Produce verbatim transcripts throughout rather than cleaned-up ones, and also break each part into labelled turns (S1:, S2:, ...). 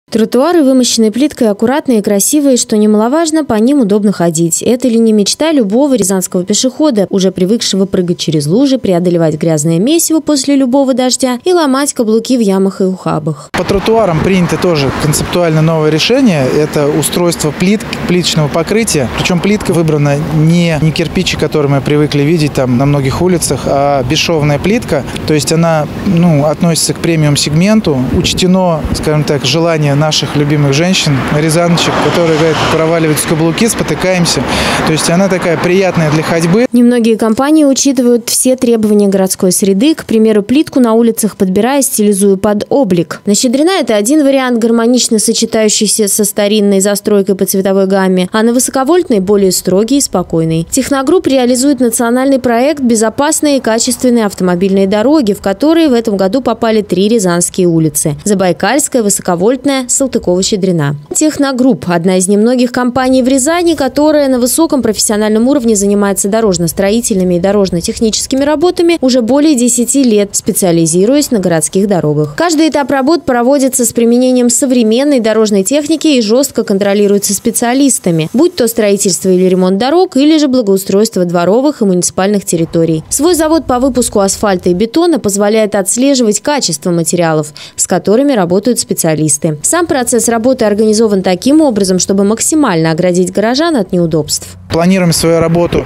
S1: Тротуары, вымощенные плиткой, аккуратные и красивые, что немаловажно, по ним удобно ходить. Это ли не мечта любого рязанского пешехода, уже привыкшего прыгать через лужи, преодолевать грязное месиво после любого дождя и ломать каблуки в ямах и ухабах.
S2: По тротуарам принято тоже концептуально новое решение. Это устройство плит, плиточного покрытия. Причем плитка выбрана не, не кирпичи, которые мы привыкли видеть там на многих улицах, а бесшовная плитка. То есть она ну, относится к премиум-сегменту. Учтено, скажем так, желание наших любимых женщин, рязаночек, которые, говорят, проваливаются в каблуки, спотыкаемся. То есть она такая приятная для ходьбы.
S1: Немногие компании учитывают все требования городской среды. К примеру, плитку на улицах подбирая, стилизуя под облик. На Щедрина это один вариант, гармонично сочетающийся со старинной застройкой по цветовой гамме, а на Высоковольтной более строгий и спокойный. Техногрупп реализует национальный проект «Безопасные и качественные автомобильные дороги», в которые в этом году попали три рязанские улицы – Забайкальская, Высоковольтная, Салтыкова-Щедрина. Техногрупп – одна из немногих компаний в Рязани, которая на высоком профессиональном уровне занимается дорожно-строительными и дорожно-техническими работами уже более десяти лет, специализируясь на городских дорогах. Каждый этап работ проводится с применением современной дорожной техники и жестко контролируется специалистами, будь то строительство или ремонт дорог, или же благоустройство дворовых и муниципальных территорий. Свой завод по выпуску асфальта и бетона позволяет отслеживать качество материалов, с которыми работают специалисты. Сам процесс работы организован таким образом, чтобы максимально оградить горожан от неудобств.
S2: Планируем свою работу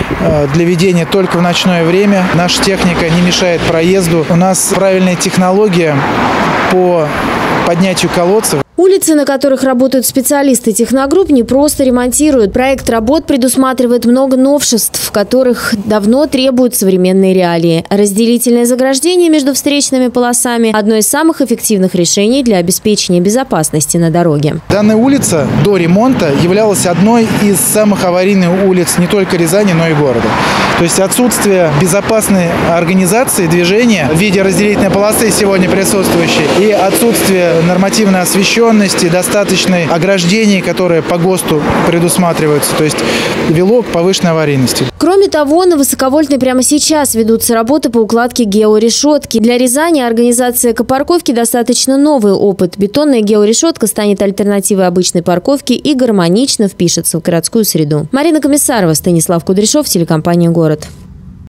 S2: для ведения только в ночное время. Наша техника не мешает проезду. У нас правильная технология по поднятию колодцев.
S1: Улицы, на которых работают специалисты техногрупп, не просто ремонтируют. Проект работ предусматривает много новшеств, которых давно требуют современные реалии. Разделительное заграждение между встречными полосами – одно из самых эффективных решений для обеспечения безопасности на дороге.
S2: Данная улица до ремонта являлась одной из самых аварийных улиц не только Рязани, но и города. То есть отсутствие безопасной организации движения в виде разделительной полосы сегодня присутствующей и отсутствие нормативной освещенности, достаточной ограждений, которые по ГОСТу предусматриваются, то есть вело к повышенной аварийности.
S1: Кроме того, на Высоковольтной прямо сейчас ведутся работы по укладке георешетки. Для Рязани организация экопарковки достаточно новый опыт. Бетонная георешетка станет альтернативой обычной парковки и гармонично впишется в городскую среду. Марина Комиссарова, Станислав Кудряшов, телекомпания «Город».